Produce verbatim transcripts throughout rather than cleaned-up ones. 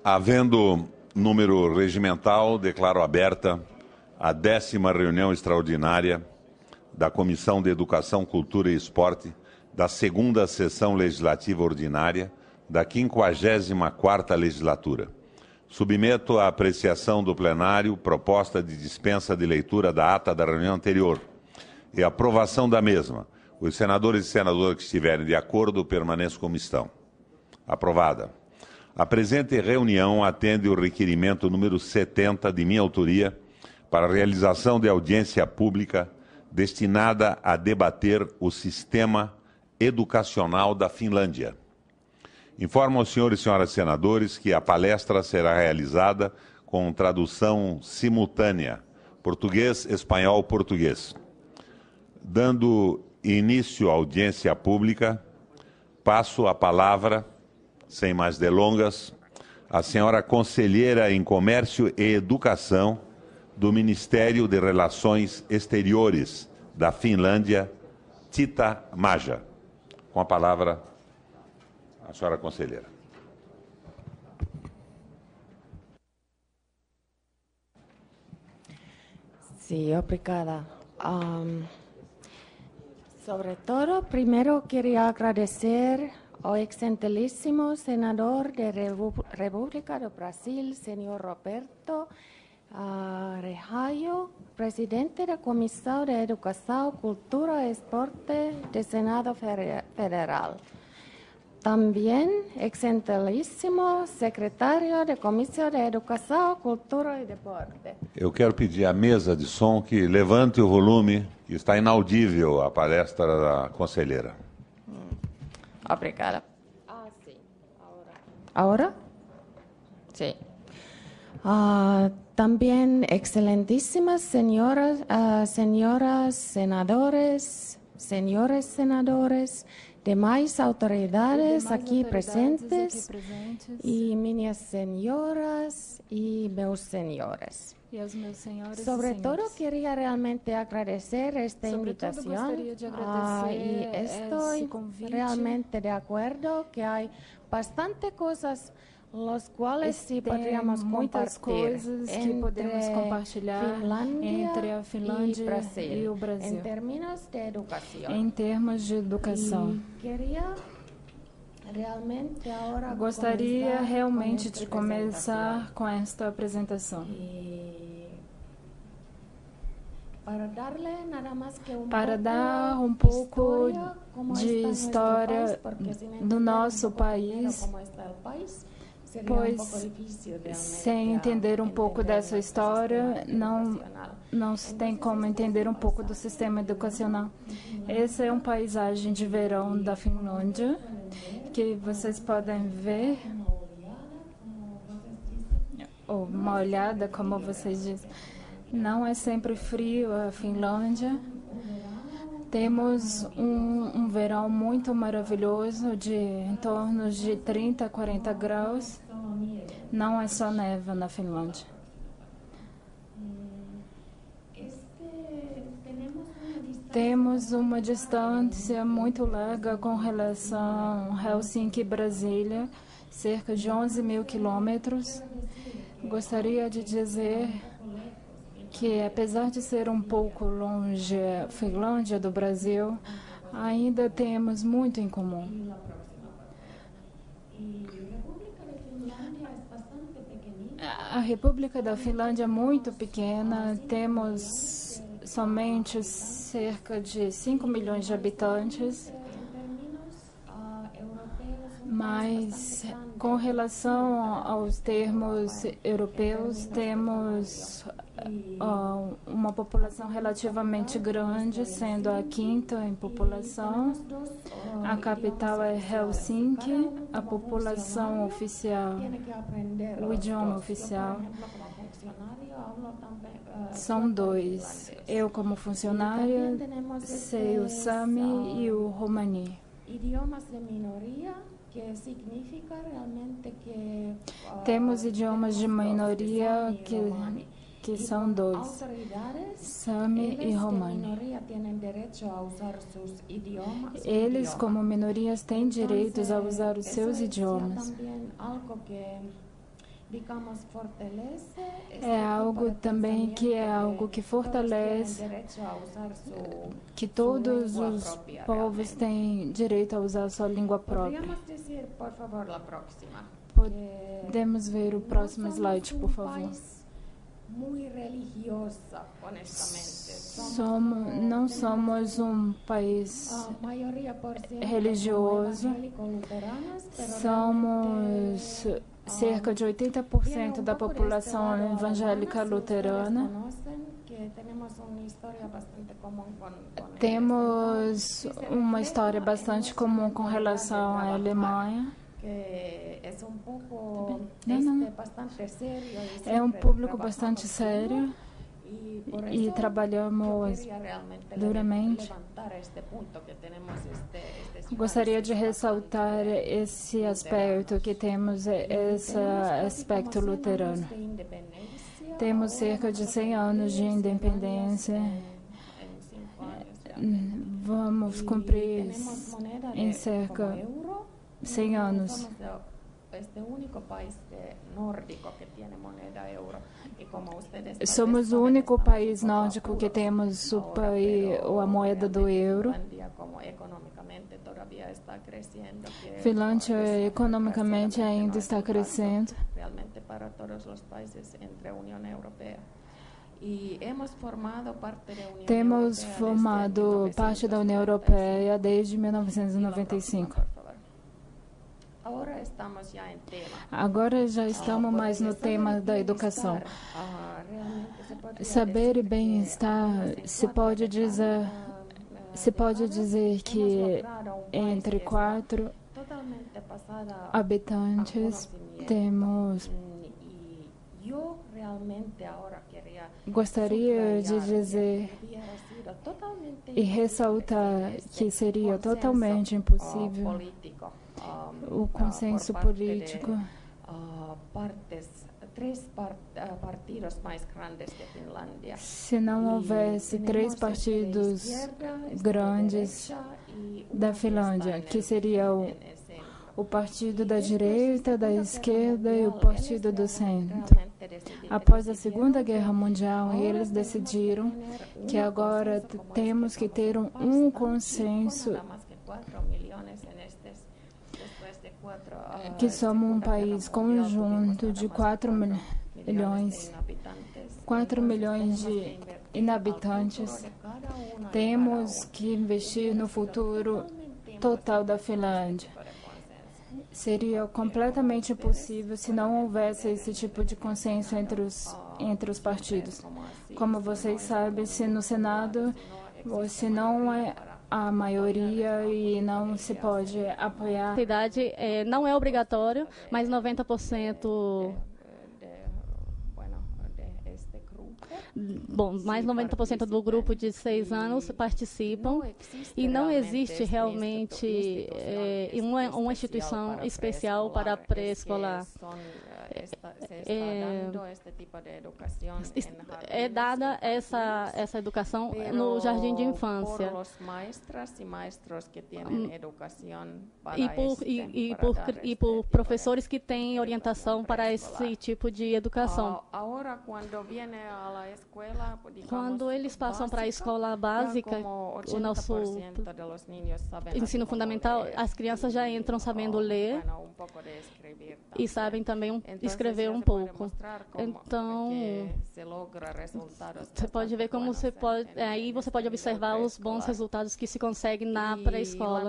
Havendo número regimental, declaro aberta a décima reunião extraordinária da Comissão de Educação, Cultura e Esporte da segunda sessão legislativa ordinária da quinquagésima quarta legislatura. Submeto à apreciação do plenário proposta de dispensa de leitura da ata da reunião anterior e aprovação da mesma. Os senadores e senadoras que estiverem de acordo permaneçam como estão. Aprovada. A presente reunião atende o requerimento número setenta de minha autoria para a realização de audiência pública destinada a debater o sistema educacional da Finlândia. Informo aos senhores e senhoras senadores que a palestra será realizada com tradução simultânea, português, espanhol, português. Dando início à audiência pública, passo a palavra, sem mais delongas, à senhora conselheira em Comércio e Educação do Ministério de Relações Exteriores da Finlândia, Tita Maja. Com a palavra, a senhora conselheira. Sim, obrigada. Um, sobre todo, primeiro queria agradecer ao excelentíssimo senador da República do Brasil, senhor Roberto uh, Rejaio, presidente da Comissão de Educação, Cultura e Esporte do Senado Federal. Também, excelentíssimo secretário da Comissão de Educação, Cultura e Deporte. Eu quero pedir à mesa de som que levante o volume, que está inaudível a palestra da conselheira. Hum. Obrigada. Ah, sim. Agora? Agora? Sim. Uh, também, excelentíssimas senhoras, uh, senhoras senadores, senhores senadores, demais autoridades, demais aqui, autoridades presentes, aqui presentes, e minhas senhoras e meus senhores. E aos meus senhores Sobretudo, e queria realmente agradecer esta Sobretudo, invitação de ah, e estou realmente de acordo que há bastante coisas os quais sim poderíamos muitas coisas que podemos compartilhar entre a Finlândia e, Brasil, e o Brasil em termos de educação. Em termos de educação. E queria realmente agora Gostaria realmente de começar com esta apresentação. E para darle nada mais que um para pouco dar um pouco história, de história país, do nosso país, pois sem entender um pouco dessa história, não, não se tem como entender um pouco do sistema educacional. Essa é uma paisagem de verão da Finlândia, que vocês podem ver, ou uma olhada, como vocês dizem. Não é sempre frio a Finlândia. Temos um, um verão muito maravilhoso, de em torno de trinta a quarenta graus. Não é só neve na Finlândia. Temos uma distância muito larga com relação a Helsinki e Brasília, cerca de onze mil quilômetros. Gostaria de dizer que, apesar de ser um pouco longe a Finlândia do Brasil, ainda temos muito em comum. A República da Finlândia é muito pequena, temos somente cerca de cinco milhões de habitantes, mas com relação aos termos europeus, temos uh, uma população relativamente grande, sendo a quinta em população. A capital é Helsinki, a população oficial, o idioma oficial, são dois. Eu, como funcionária, sei o Sami e o Romani. Idiomas de minoria, que significa realmente que uh, temos idiomas de minoria que que são dois, Sami e Romani. Eles, como minorias, têm direitos a usar os seus idiomas. É algo também que é algo que fortalece que todos os povos têm direito a usar a sua língua própria. Podemos ver o próximo slide, por favor. Somos, não somos um país religioso, somos cerca de oitenta por cento da população evangélica luterana. Temos uma história bastante comum com relação à Alemanha. Não, não. É um público bastante sério e trabalhamos duramente. Gostaria de ressaltar esse aspecto que temos, esse aspecto luterano. Temos cerca de cem anos de independência. Vamos cumprir em cerca de cem anos. Somos o único país nórdico que temos o país, a moeda do euro. Finlândia economicamente ainda está crescendo. Temos formado parte da União Europeia desde mil novecentos e noventa e cinco. Agora já estamos mais no tema da educação. Saber e bem-estar se pode dizer, se pode dizer que entre quatro habitantes temos. Gostaria de dizer e ressaltar que seria totalmente impossível o consenso político se não houvesse três partidos grandes da Finlândia, que seria o, o partido da direita, da esquerda e o partido do centro. Após a Segunda Guerra Mundial, eles decidiram que agora temos que ter um, um consenso, que somos um país conjunto de quatro milhões, quatro milhões de inhabitantes. Temos que investir no futuro total da Finlândia. Seria completamente impossível se não houvesse esse tipo de consenso entre os, entre os partidos. Como vocês sabem, se no Senado, se não é a maioria e não se pode apoiar. A idade é, não é obrigatório, mas noventa por cento. Bom, mais noventa por cento do grupo de seis anos participam e não existe realmente é, uma, uma instituição especial para a pré-escolar. É, é dada essa, essa educação no jardim de infância. E por, e, e, por, e por professores que têm orientação para esse tipo de educação. Quando eles passam para a escola básica, o nosso ensino fundamental, as crianças já entram sabendo ler e sabem também um, escrever um pouco. Então, você pode ver como você pode, aí você pode observar os bons resultados que se conseguem na pré-escola.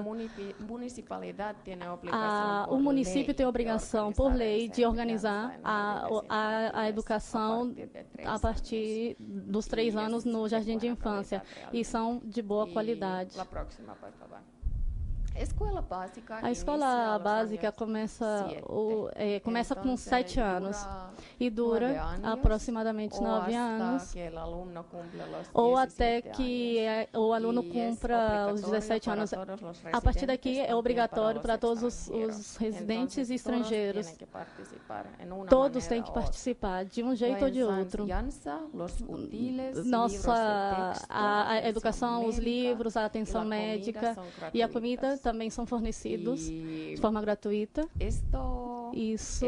O município tem a obrigação, por lei, de organizar a, a, a educação a partir dos três anos no jardim de infância e são de boa qualidade. A escola básica começa, o, é, começa com sete anos e dura aproximadamente nove anos, ou até que é, o aluno cumpra os dezessete anos. A partir daqui é obrigatório para todos os, os residentes e estrangeiros. Todos têm que participar, de um jeito ou de outro. Nossa, a, a educação, os livros, a atenção médica e a comida também são fornecidos de forma gratuita. isso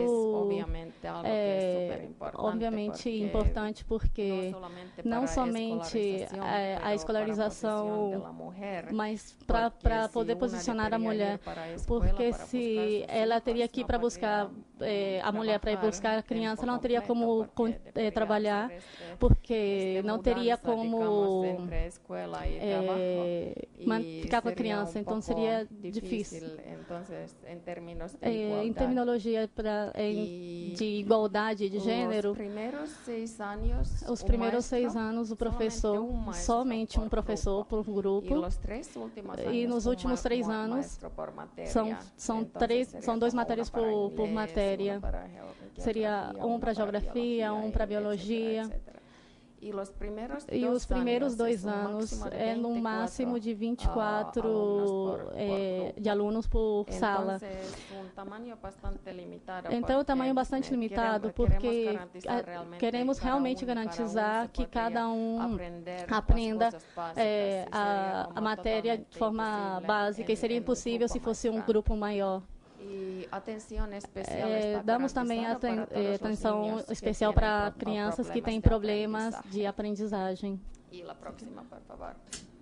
é obviamente importante porque não somente a, a escolarização, mas para poder posicionar a mulher, porque se ela teria que ir para buscar é, a mulher para ir buscar a criança, não teria como é, trabalhar, porque não teria como é, ficar com a criança, então seria difícil. É, em terminologia pra, em, de igualdade de gênero, os primeiros seis anos o professor, somente um professor por grupo, e nos últimos três anos são, são, três, são dois matérias por, por matéria. Seria um para geografia, um para biologia. E os primeiros dois anos é no máximo de vinte e quatro é, de alunos por sala. Então, o tamanho é bastante limitado, porque queremos realmente garantizar que cada um aprenda é, a, a matéria de forma básica, e seria impossível se fosse um grupo maior. É, damos também aten é, atenção especial para crianças que têm problemas de aprendizagem. E a próxima, por favor.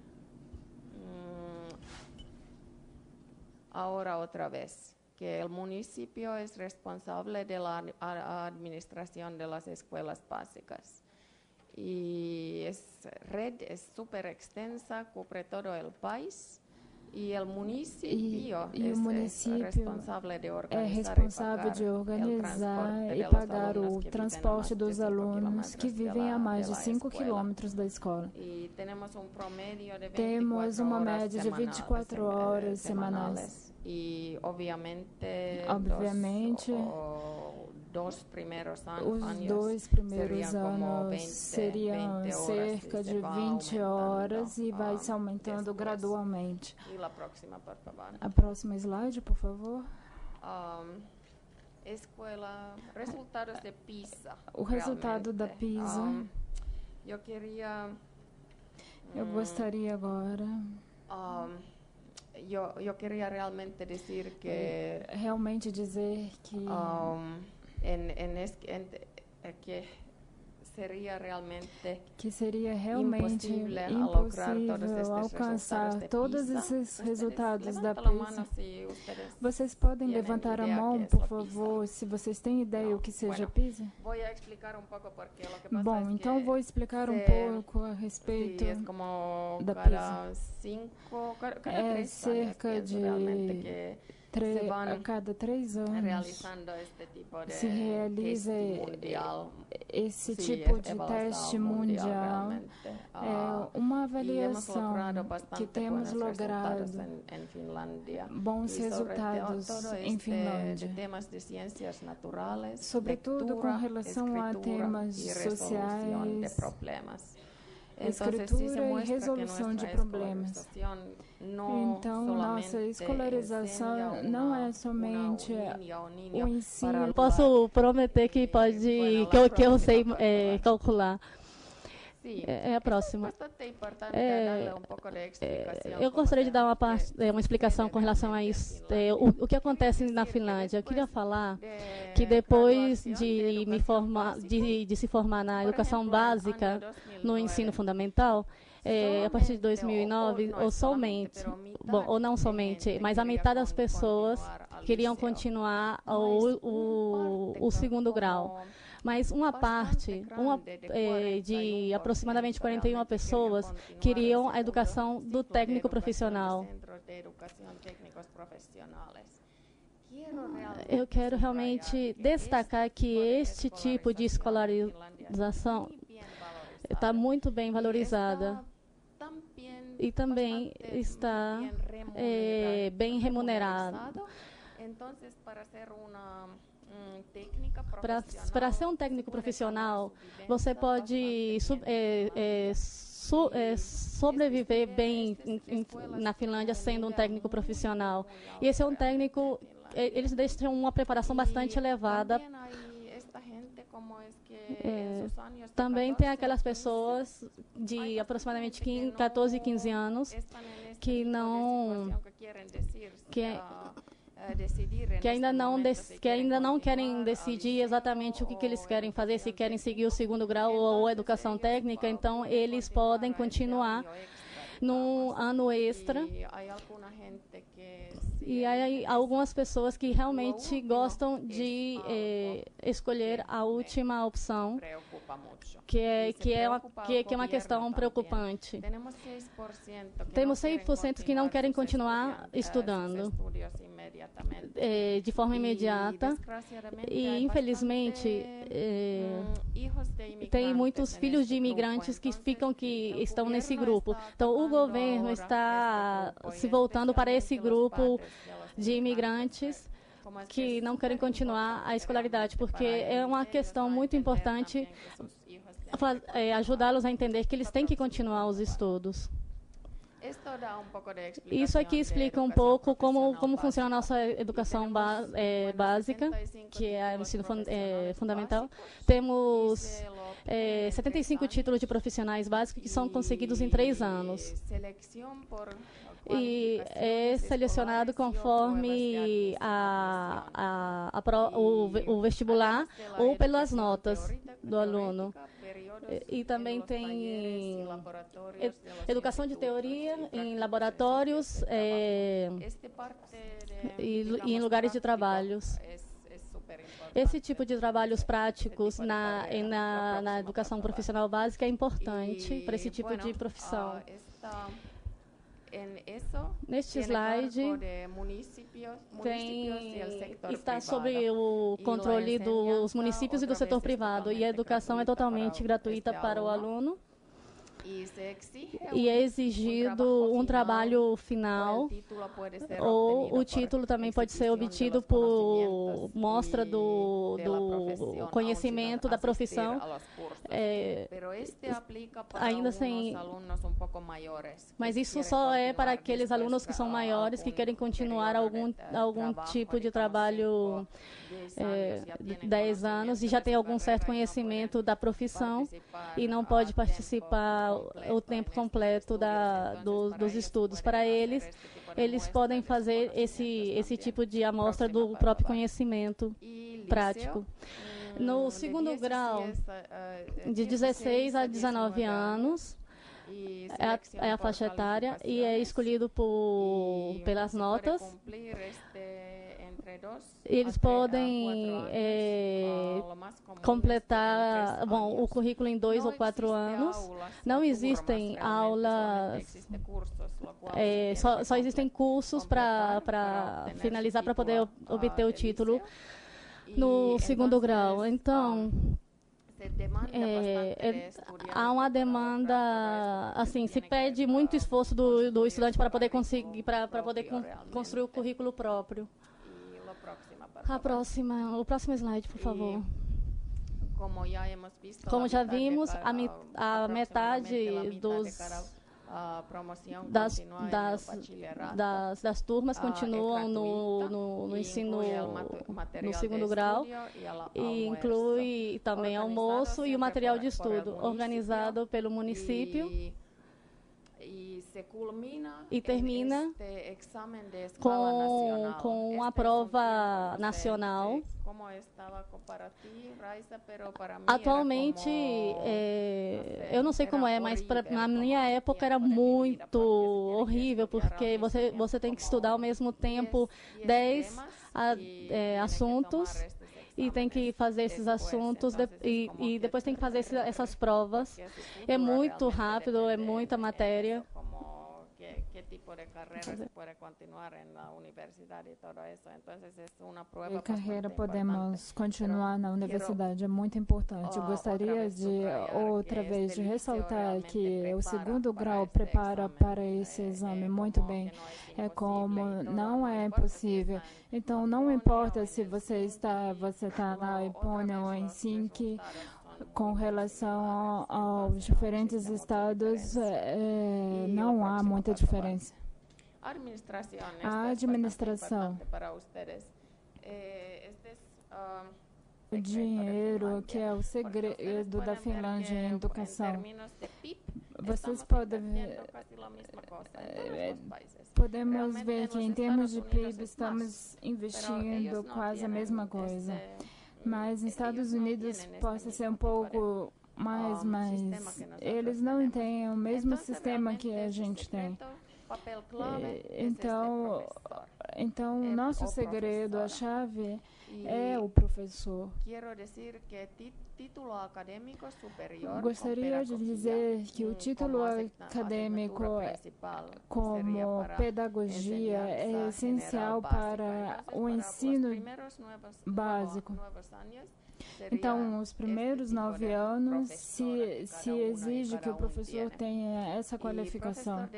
Agora outra vez, que o município é responsável pela administração das escolas básicas. E a rede é super extensa, cobre todo o país. E o município, e, e é, o município é responsável de organizar, é responsável de organizar e pagar o transporte dos alunos que vivem a mais de cinco quilômetros da escola. E um temos uma média de vinte e quatro horas semanais. E, obviamente, obviamente dos, os primeiros os dois primeiros anos seriam cerca de vinte horas e vai se aumentando gradualmente. E a próxima, por favor. A próxima slide, por favor. Um, escola, resultados de PISA. O resultado da PISA. Um, eu queria... Eu um, gostaria agora... Um, eu, eu queria realmente dizer que... Realmente dizer que... Um, en, en es, en, que seria realmente que seria realmente impossível alcançar todos esses resultados da PISA. Vocês podem levantar a mão, por favor, se vocês têm ideia o que seja PISA? Bom, então vou explicar um pouco a respeito da PISA. É cerca de a cada três anos se realiza esse tipo de teste mundial. É uma avaliação que temos logrado bons resultados em Finlândia, sobretudo com relação a temas sociais, escritura e resolução de problemas. Então, nossa escolarização não é somente o ensino. Posso prometer que pode, que eu, que eu sei é, calcular. É, é a próxima. É, é, eu gostaria de dar uma, parte, uma explicação com relação a isso. É, o, o que acontece na Finlândia? Eu queria falar que depois de, me formar, de, de se formar na educação básica, no ensino fundamental, é, a partir de dois mil e nove, ou somente, bom, ou não somente, mas a metade das pessoas queriam continuar o, o, o segundo grau. Mas uma parte, uma, é, de aproximadamente quarenta e uma pessoas, queriam a educação do técnico profissional. Eu quero realmente destacar que este tipo de escolarização está muito bem valorizada e também está é, bem remunerada. Para, para ser um técnico profissional, você pode sub, é, é, su, é, sobreviver bem em, em, na Finlândia sendo um técnico profissional. E esse é um técnico, eles deixam uma preparação bastante elevada. É, também tem aquelas pessoas de aproximadamente quatorze, quinze anos que não... Que, que ainda não que ainda não querem decidir exatamente o que, que eles querem fazer, se querem seguir o segundo grau ou a educação técnica, então eles podem continuar no ano extra. E aí algumas pessoas que realmente gostam de eh, escolher a última opção, que é que é uma que, que é uma questão preocupante. Temos seis por cento que não querem continuar estudando eh, de forma imediata e infelizmente eh, tem muitos filhos de imigrantes que ficam que estão nesse grupo. Então o governo está se voltando para esse grupo de imigrantes que não querem continuar a escolaridade, porque é uma questão muito importante é, ajudá-los a entender que eles têm que continuar os estudos. Isso aqui explica um pouco como, como funciona a nossa educação ba é, básica, que é o ensino fun é, fundamental. Temos é, setenta e cinco títulos de profissionais básicos que são conseguidos em três anos. E é selecionado conforme a, a, a pro, o, o vestibular ou pelas notas do aluno. E, e também tem educação de teoria em laboratórios é, e, e em lugares de trabalhos. Esse tipo de trabalhos práticos na, na, na educação profissional básica é importante para esse tipo de profissão. Neste slide tem, está sob o controle dos municípios e do setor privado, e a educação é totalmente gratuita para o aluno. E é exigido um trabalho final, ou o título também pode ser obtido por mostra do, do conhecimento da profissão, é, ainda sem... Mas isso só é para aqueles alunos que são maiores, que querem continuar algum, algum tipo de trabalho é, de dez anos e já tem algum certo conhecimento da profissão e não pode participar o tempo completo da, do, dos estudos. Para eles, eles podem fazer esse, esse tipo de amostra do próprio conhecimento prático. No segundo grau, de dezesseis a dezenove anos, é a, é a faixa etária e é escolhido por, pelas notas. Eles podem é, completar bom, o currículo em dois ou quatro anos. Não existem aulas, é, só, só existem cursos para finalizar, para poder obter o título no segundo grau. Então, É, é, há uma demanda, assim, se pede muito esforço do, do estudante para poder conseguir, para poder con construir o currículo próprio. A próxima, o próximo slide, por favor. Como já vimos, a, mi, a metade dos Das, das, das, das turmas continuam no, no, no ensino no segundo grau e inclui também almoço e o material de estudo organizado pelo município e termina com, com a prova nacional. Atualmente, é, eu não sei como é, mas pra, na minha época era muito horrível, porque você, você tem que estudar ao mesmo tempo dez a, é, assuntos e tem que fazer esses assuntos de, e, e depois tem que fazer esse, essas provas. É muito rápido, é muita matéria. qué tipo de carrera se puede continuar en la universidad y todo eso. Entonces es una prueba. A carreira podemos continuar na universidade, é muito importante. Eu gostaria de outra vez de ressaltar que o segundo grau prepara para esse exame muito bem. É como não é possível. Então não importa se você está você está na Ipônia ou em Sinque. Com relação aos diferentes estados, é, não há muita diferença. A administração, o dinheiro, que é o segredo da Finlândia em educação, vocês podem ver, podemos ver que em termos de P I B estamos investindo quase a mesma coisa, mas nos Estados Unidos pode ser um pouco mais, mas eles não têm o mesmo sistema que a gente tem. Então, então o nosso segredo, a chave é o professor. Gostaria de dizer que o título acadêmico como pedagogia é essencial para o ensino básico. Então, os primeiros nove anos se, se exige que o professor tenha essa qualificação.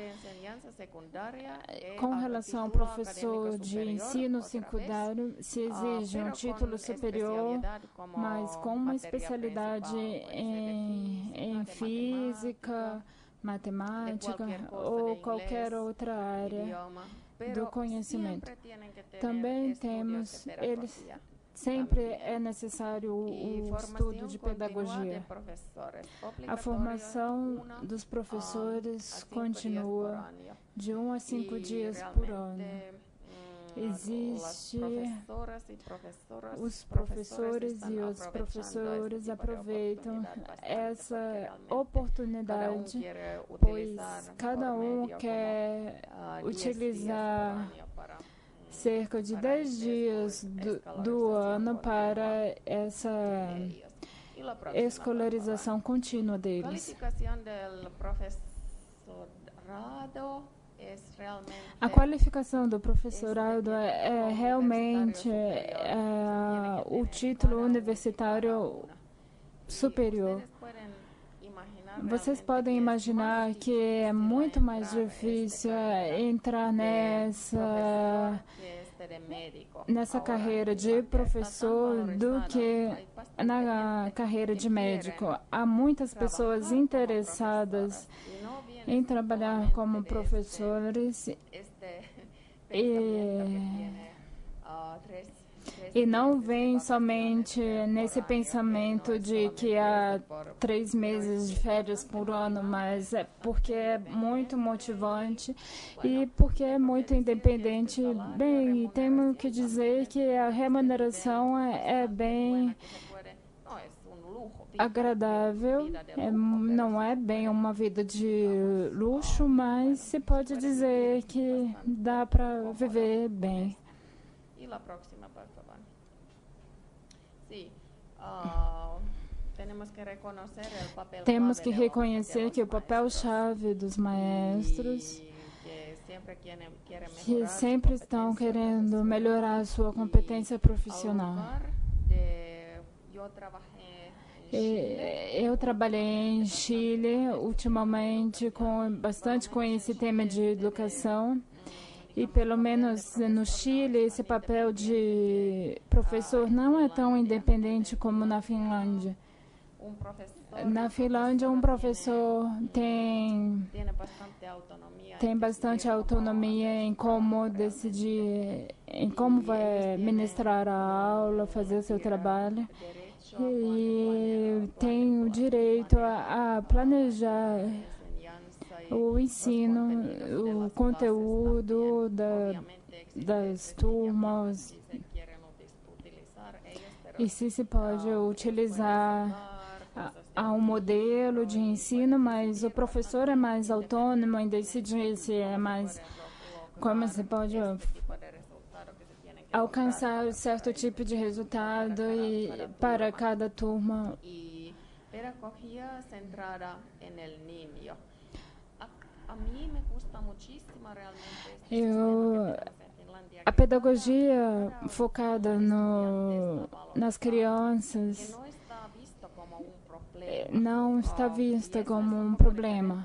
Com relação ao professor de ensino secundário, se exige um título superior, mas com uma especialidade em, em física, matemática ou qualquer outra área do conhecimento. Também temos eles. Sempre é necessário o estudo de pedagogia. A formação dos professores continua de um a cinco dias por ano. Existe os professores e os professores aproveitam essa oportunidade, pois cada um quer utilizar cerca de dez dias do, do ano para essa escolarização contínua deles. A qualificação do professorado é, é realmente é, o título universitário superior. Vocês podem imaginar que é muito mais difícil entrar nessa, nessa carreira de professor do que na carreira de médico. Há muitas pessoas interessadas em trabalhar como professores e, e não vem somente nesse pensamento de que há três meses de férias por ano, mas é porque é muito motivante e porque é muito independente. Bem, temos que dizer que a remuneração é, é bem agradável, é, não é bem uma vida de luxo, mas se pode dizer que dá para viver bem. Temos que reconhecer que o papel-chave dos maestros, que sempre estão querendo melhorar a sua competência profissional. Eu trabalhei em Chile ultimamente com bastante com esse tema de educação. E, pelo menos no Chile, esse papel de professor não é tão independente como na Finlândia. Na Finlândia, um professor tem, tem bastante autonomia em como decidir, em como vai ministrar a aula, fazer o seu trabalho. E tem o direito a, a planejar o ensino, o conteúdo da, das turmas, e se se pode utilizar a, a um modelo de ensino, mas o professor é mais autônomo em decidir se é mais, como se pode alcançar certo tipo de resultado e para cada turma. Pedagogia centrada no niño. Eu, a pedagogia focada no, nas crianças não está vista como um problema.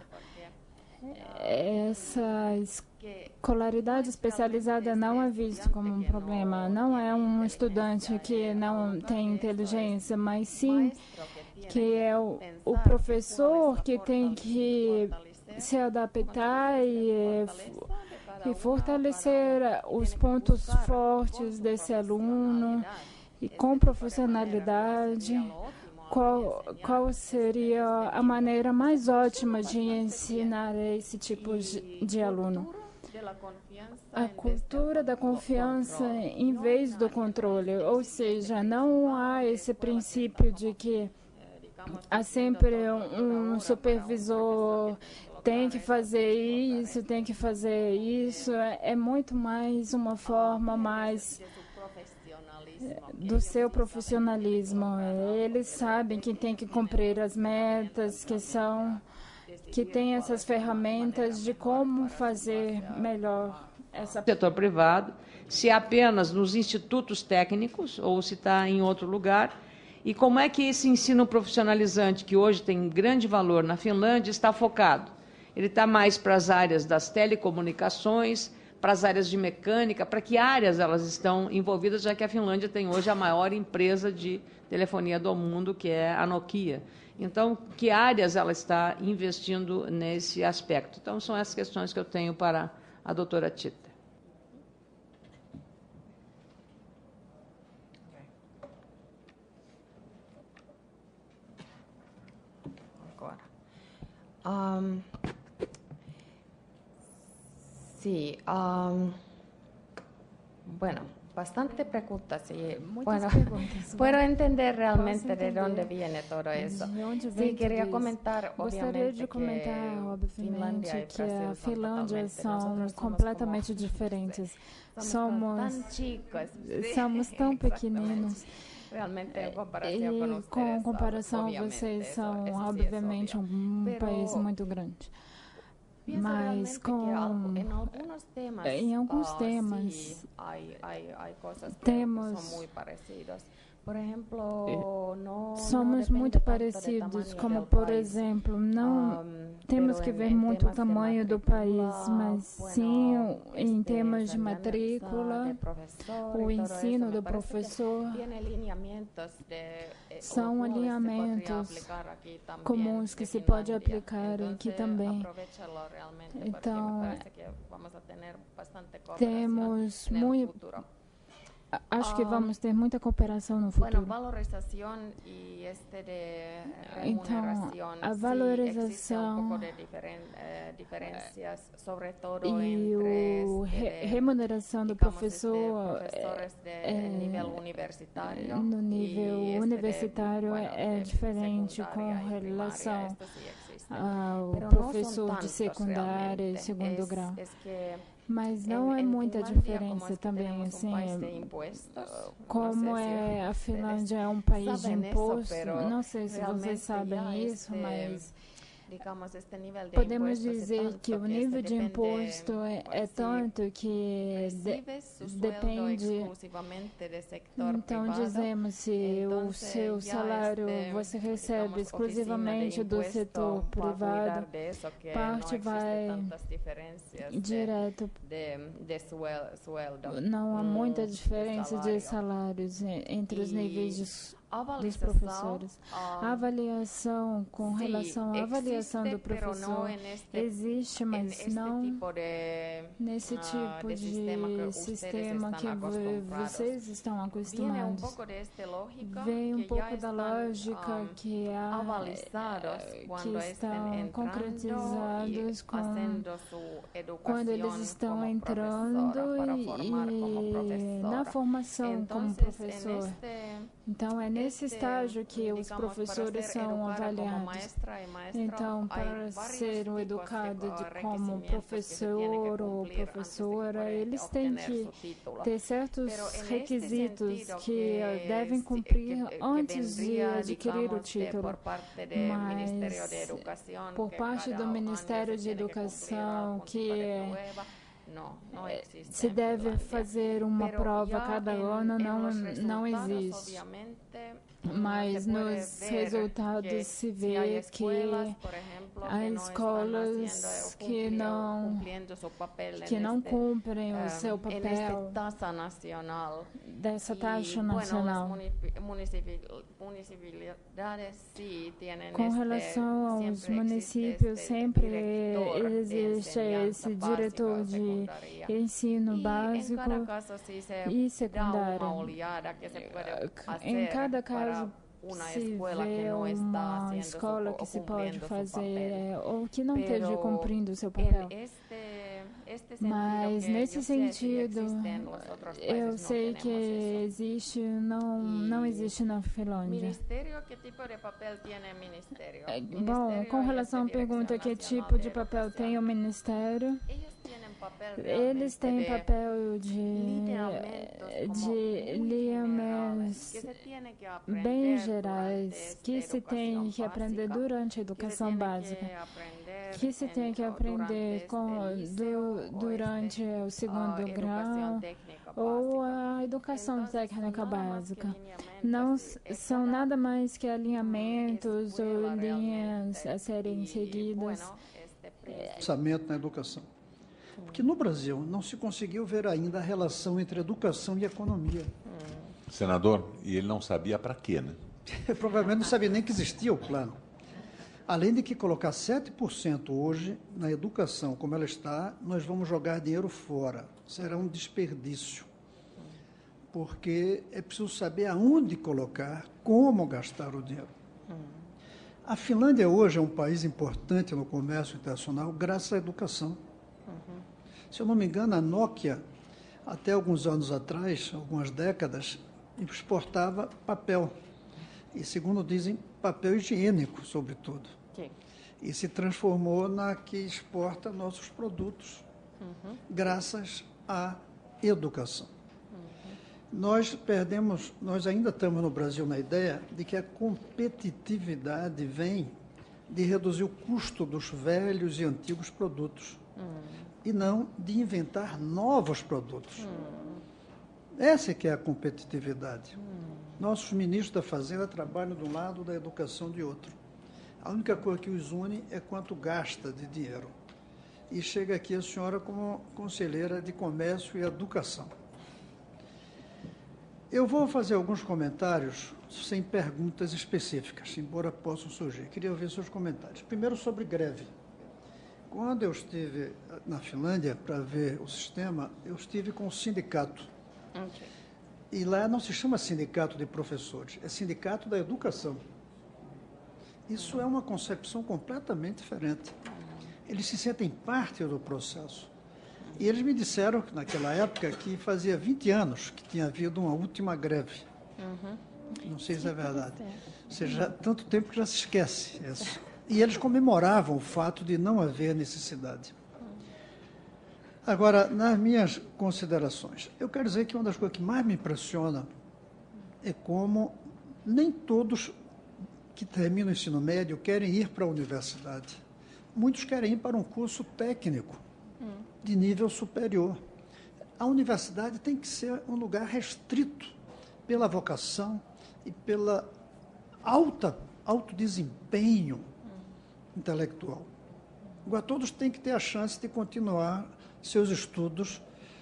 Essa escolaridade especializada não é vista como um problema. Não é um estudante que não tem inteligência, mas sim que é o, o professor que tem que se adaptar e, e fortalecer os pontos fortes desse aluno e com profissionalidade, qual, qual seria a maneira mais ótima de ensinar esse tipo de, de aluno. A cultura da confiança em vez do controle, ou seja, não há esse princípio de que há sempre um supervisor, tem que fazer isso, tem que fazer isso. É muito mais uma forma mais do seu profissionalismo. Eles sabem que tem que cumprir as metas, que são, que tem essas ferramentas de como fazer melhor essa. Setor privado, se é apenas nos institutos técnicos ou se está em outro lugar. E como é que esse ensino profissionalizante, que hoje tem grande valor na Finlândia, está focado? Ele está mais para as áreas das telecomunicações, para as áreas de mecânica, para que áreas elas estão envolvidas, já que a Finlândia tem hoje a maior empresa de telefonia do mundo, que é a Nokia. Então, que áreas ela está investindo nesse aspecto? Então, são essas questões que eu tenho para a doutora Tita. Um, sí, um, bueno, bastante preguntas y bueno, puedo entender realmente entender de dónde viene todo eso. Sí, quería comentar, Gostaria de comentar, obviamente, que a Finlândia são completamente diferentes. Somos, somos tão pequeninos. E com comparação, vocês são, obviamente, um país muito grande. Mas com, em alguns temas, temos, somos muito parecidos, como, por exemplo, não temos que ver muito o tamanho do país, mas sim em termos de matrícula, o ensino do professor, são alinhamentos comuns que se pode aplicar aqui também. Então, temos muito... Acho que vamos ter muita cooperação no futuro. Então, a valorização e a re remuneração do professor é, no nível universitário é diferente com relação ao professor de secundária e segundo grau. Mas não é muita diferença também, assim, como é, a Finlândia é um país de imposto, não sei se vocês sabem isso, mas podemos dizer que o nível de imposto é, é tanto que de, depende. Então, dizemos, se o seu salário você recebe exclusivamente do setor privado, parte vai direto. Não há muita diferença de salários entre os níveis de dos professores. A avaliação com relação à avaliação do professor existe, mas não nesse tipo de sistema que vocês estão acostumados. Vem um pouco da lógica que, há, que estão concretizados com, quando eles estão entrando e, e na formação como professor. Então, é nesse estágio que os professores são avaliados. Então, para ser um educado de como professor ou professora, eles têm que ter certos requisitos que devem cumprir antes de adquirir o título. Mas, por parte do Ministério de Educação, que é se deve fazer uma prova cada ano, não, não existe. Mas nos resultados se vê que há escolas que não, que não cumprem o seu papel dessa taxa nacional. Com relação aos municípios, sempre existe esse diretor de ensino básico e secundário. Em cada caso, se vê uma escola que se pode fazer ou que não esteja cumprindo o seu papel. Mas, nesse sentido, eu sei que existe, não, não existe na Finlândia. Bom, com relação à pergunta que tipo de papel tem o Ministério, eles têm papel de, de liamentos bem gerais, que se tem que aprender durante a educação básica, que se tem que aprender com, du, durante o segundo grau ou a educação técnica básica. Não são nada mais que alinhamentos ou linhas a serem seguidas. Pensamento na educação. Porque no Brasil não se conseguiu ver ainda a relação entre educação e economia. Senador, e ele não sabia para quê, né? Provavelmente não sabia nem que existia o plano. Além de que colocar sete por cento hoje na educação como ela está, nós vamos jogar dinheiro fora. Será um desperdício. Porque é preciso saber aonde colocar, como gastar o dinheiro. A Finlândia hoje é um país importante no comércio internacional graças à educação. Se eu não me engano, a Nokia, até alguns anos atrás, algumas décadas, exportava papel. E, segundo dizem, papel higiênico, sobretudo. Sim. E se transformou na que exporta nossos produtos, uhum. graças à educação. Uhum. Nós perdemos, nós ainda estamos no Brasil na ideia de que a competitividade vem de reduzir o custo dos velhos e antigos produtos. Uhum. E não de inventar novos produtos. Hum. Essa é que é a competitividade. Hum. Nossos ministros da Fazenda trabalham de um lado, da educação de outro. A única coisa que os une é quanto gasta de dinheiro. E chega aqui a senhora como conselheira de Comércio e Educação. Eu vou fazer alguns comentários sem perguntas específicas, embora possam surgir. Queria ouvir seus comentários. Primeiro, sobre greve. Quando eu estive na Finlândia para ver o sistema, eu estive com o sindicato. Okay. E lá não se chama sindicato de professores, é sindicato da educação. Isso é uma concepção completamente diferente. Eles se sentem parte do processo. E eles me disseram, naquela época, que fazia vinte anos que tinha havido uma última greve. Uhum. Não sei se é verdade. Ou seja, tanto tempo que já se esquece isso. E eles comemoravam o fato de não haver necessidade. Agora, nas minhas considerações, eu quero dizer que uma das coisas que mais me impressiona é como nem todos que terminam o ensino médio querem ir para a universidade. Muitos querem ir para um curso técnico de nível superior. A universidade tem que ser um lugar restrito pela vocação e pela alta, alto desempenho intelectual. Agora, todos têm que ter a chance de continuar seus estudos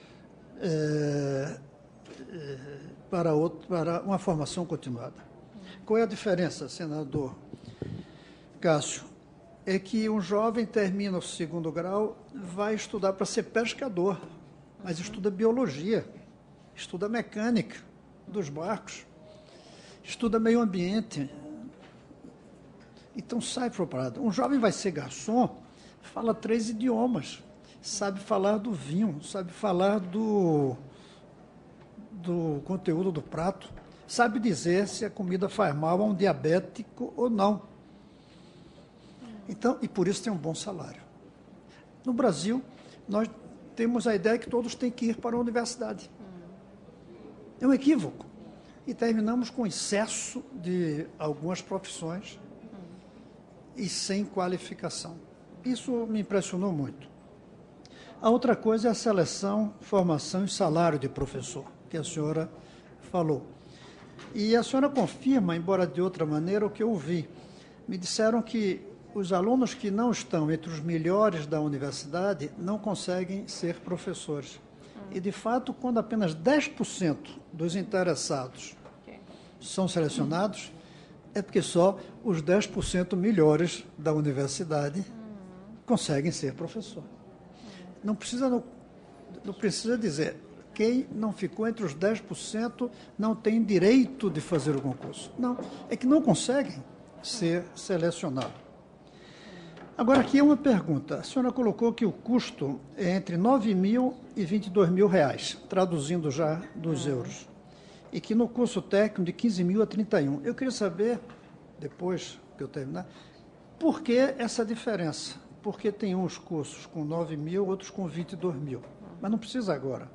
é, é, para, outro, para uma formação continuada. Qual é a diferença, senador Cássio? É que um jovem termina o segundo grau, vai estudar para ser pescador, mas estuda biologia, estuda mecânica dos barcos, estuda meio ambiente. Então, sai preparado. Um jovem vai ser garçom, fala três idiomas, sabe falar do vinho, sabe falar do, do conteúdo do prato, sabe dizer se a comida faz mal a um diabético ou não. Então, e por isso tem um bom salário. No Brasil, nós temos a ideia que todos têm que ir para a universidade. É um equívoco. E terminamos com excesso de algumas profissões e sem qualificação. Isso me impressionou muito. A outra coisa é a seleção, formação e salário de professor, que a senhora falou. E a senhora confirma, embora de outra maneira, o que eu ouvi. Me disseram que os alunos que não estão entre os melhores da universidade não conseguem ser professores. E, de fato, quando apenas dez por cento dos interessados são selecionados, é porque só os dez por cento melhores da universidade conseguem ser professor. Não precisa, não, não precisa dizer, quem não ficou entre os dez por cento não tem direito de fazer o concurso. Não, é que não conseguem ser selecionados. Agora, aqui é uma pergunta. A senhora colocou que o custo é entre nove mil e vinte e dois mil reais, traduzindo já dos euros, e que no curso técnico de quinze mil a trinta e um. Eu queria saber, depois que eu terminar, por que essa diferença? Porque tem uns cursos com nove mil, outros com vinte e dois mil, mas não precisa agora.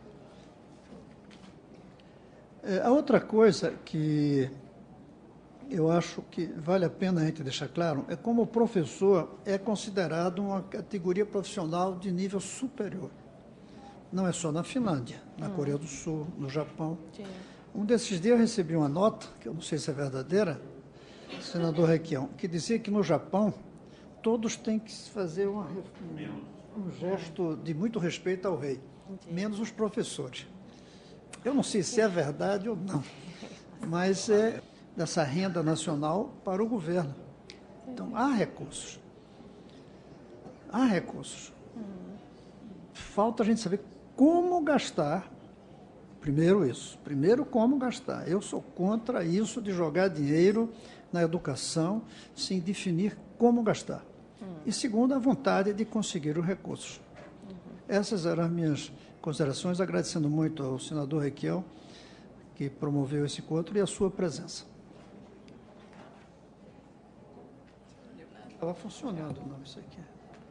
É, a outra coisa que eu acho que vale a pena a gente deixar claro é como o professor é considerado uma categoria profissional de nível superior. Não é só na Finlândia, na hum. Coreia do Sul, no Japão. Sim. Um desses dias eu recebi uma nota, que eu não sei se é verdadeira, senador Requião, que dizia que no Japão todos têm que fazer uma, um, um gesto de muito respeito ao rei, Entendi. menos os professores. Eu não sei se é verdade ou não, mas é dessa renda nacional para o governo. Então, há recursos. Há recursos. Falta a gente saber como gastar. Primeiro isso. Primeiro, como gastar. Eu sou contra isso de jogar dinheiro na educação sem definir como gastar. E segundo, a vontade de conseguir os recursos. Essas eram as minhas considerações, agradecendo muito ao senador Requião, que promoveu esse encontro, e a sua presença. Estava funcionando, não, isso aqui.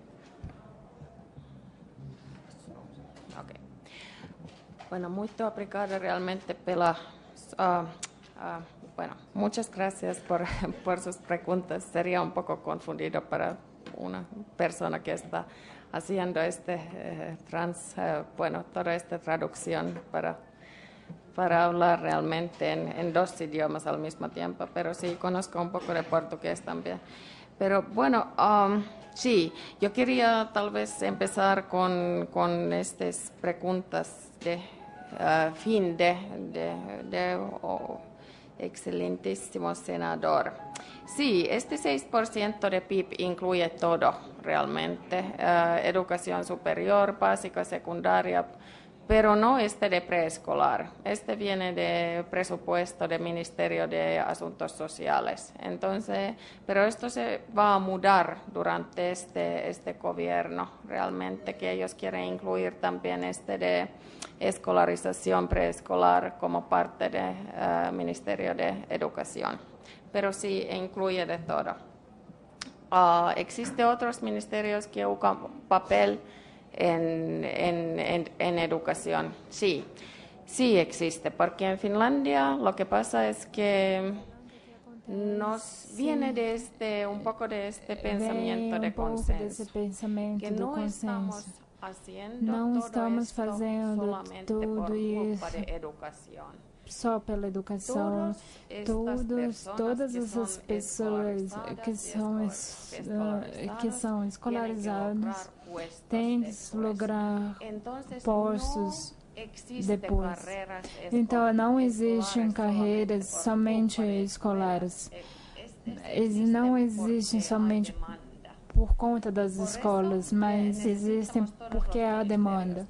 Ok. Bueno, muito obrigada realmente pela... Uh, uh, bueno, muchas gracias por, por sus preguntas. Sería un poco confundido para una persona que está haciendo este eh, trans, eh, bueno, toda esta traducción para, para hablar realmente en, en dos idiomas al mismo tiempo, pero sí conozco un poco de portugués también. Pero bueno, um, sí, yo quería tal vez empezar con, con estas preguntas de uh, fin de, de, de oh, excelentísimo senador. Sí, este seis por ciento de P I B incluye todo realmente, uh, educación superior, básica, secundaria, pero no este de preescolar. Este viene de presupuesto del Ministerio de Asuntos Sociales. Entonces, pero esto se va a mudar durante este, este gobierno, realmente, que ellos quieren incluir también este de escolarización preescolar como parte del uh, Ministerio de Educación. Pero sí incluye de todo. Uh, existen otros ministerios que usan papel En, en, en, en educación. Sí, sí existe, porque en Finlandia lo que pasa es que nos sí. viene de este, un poco de este pensamiento um de consenso, pensamento que no do estamos consenso. haciendo Não todo estamos esto fazendo solamente tudo por isso culpa de educación. Só pela educação, todos, todas essas pessoas que são, uh, que são escolarizadas têm que lograr postos depois. Então, não existem carreiras somente escolares. Eles não existem somente por conta das escolas, mas existem porque há demanda.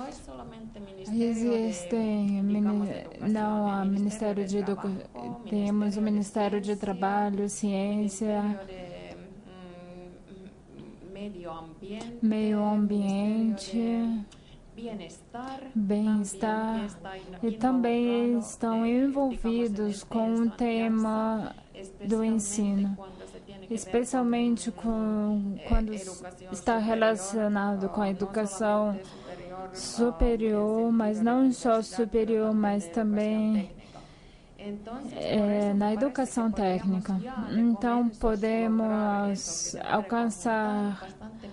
Existem, não, há Ministério de Educação, temos o Ministério de Trabalho, Ciência, Meio Ambiente, Bem-Estar, e também estão envolvidos com o tema do ensino, especialmente com, quando está relacionado com a educação superior, mas não só superior, mas também é, na educação técnica. Então, podemos alcançar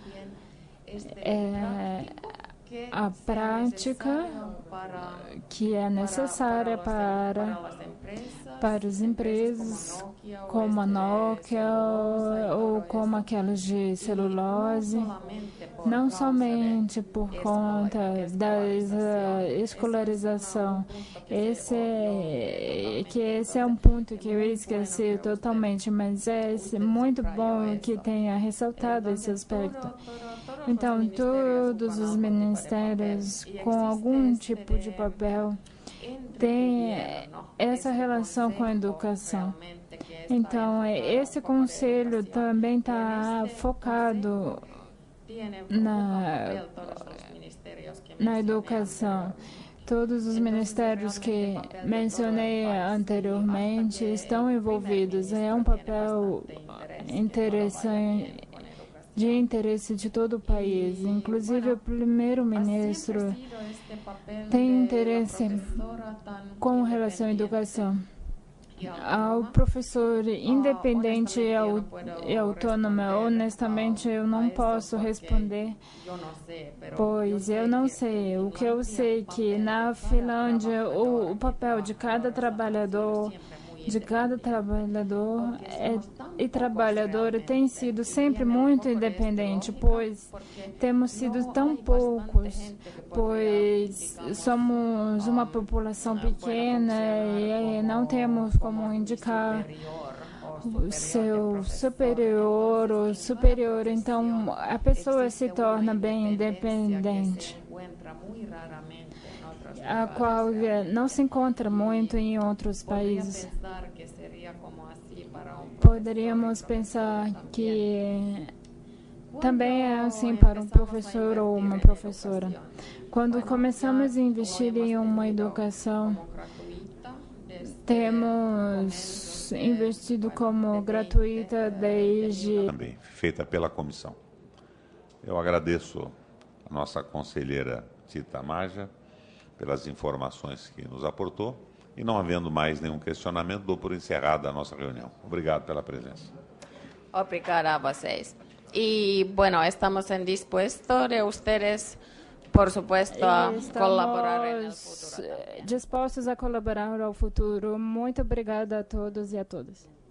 é, a prática que é necessária para para as empresas como a Nokia ou como aquelas de celulose, não somente por conta da escolarização. Esse é, que esse é um ponto que eu esqueci totalmente, mas é muito bom que tenha ressaltado esse aspecto. Então, todos os ministérios com algum tipo de papel têm essa relação com a educação. Então, esse conselho também está focado na, na educação. Todos os ministérios que mencionei anteriormente estão envolvidos. É um papel interessante, de interesse de todo o país. Inclusive, o primeiro-ministro tem interesse com relação à educação. Ao professor independente e autônomo, honestamente, eu não posso responder, pois eu não sei. O que eu sei é que na Finlândia o, o papel de cada trabalhador de cada trabalhador é, e trabalhadora tem sido sempre muito independente, pois temos sido tão poucos, pois somos uma população pequena e não temos como indicar o seu superior ou superior, então a pessoa se torna bem independente, a qual não se encontra muito em outros países. Poderíamos pensar que também é assim para um professor ou uma professora. Quando começamos a investir em uma educação, temos investido como gratuita desde... Também feita pela comissão. Eu agradeço a nossa conselheira Tita Maja pelas informações que nos aportou e, não havendo mais nenhum questionamento, dou por encerrada a nossa reunião. Obrigado pela presença. Obrigada a vocês. Y bueno, estamos en dispuesto de ustedes, por supuesto, a colaborar en el futuro. Dispostos a colaborar ao futuro. Muito obrigada a todos e a todas.